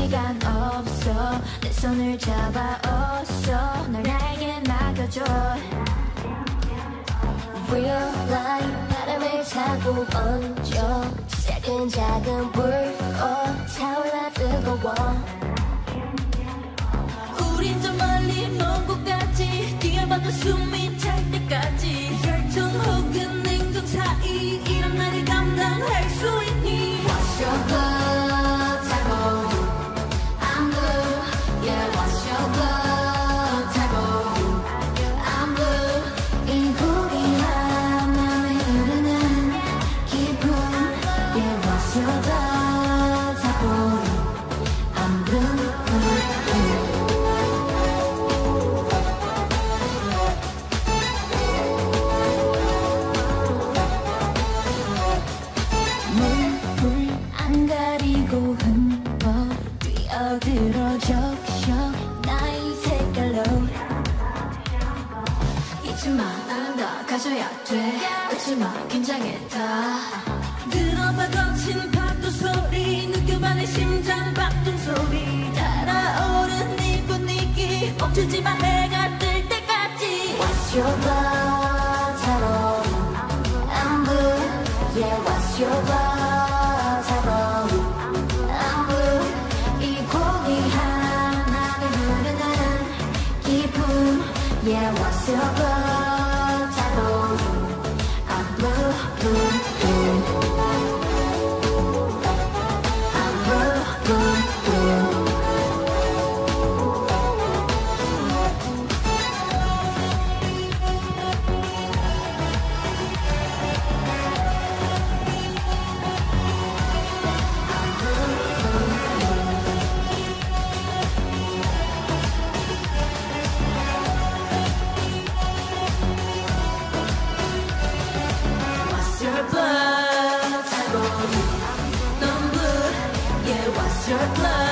시간 없어 내 손을 잡아 어서 널 나에게 맡겨줘 Real life 바람을 타고 번져 작은 불꽃 타올라 뜨거워 우린 저 멀리 먼 곳까지 뛰어봐도 숨이 찰 때까지 혈통 혹은 냉정 사이 이런 나를 감당할 수 있니 What's your blood type of you I'm blue yeah what's your blood type of you I'm blue 이 고귀한 맘에 흐르는 기분 yeah what's your blood type of you I'm blue 안 가리고 흠뻑 뛰어들어 적셔 나의 색깔로 잊지마 나는 다 가져야 돼 웃지마 긴장했다 들어봐 거친 파도 소리 느껴봐 내 심장 박동 소리 달아오른 네 분위기 멈추지마 해가 뜰 때까지 What's your blood type of you I'm blue yeah what's your blood Yeah, what's your blood type of you? I'm blue, blue, blue. I'm blue, blue, blue. Your blood type of you. 넌 blue, yeah, what's your blood?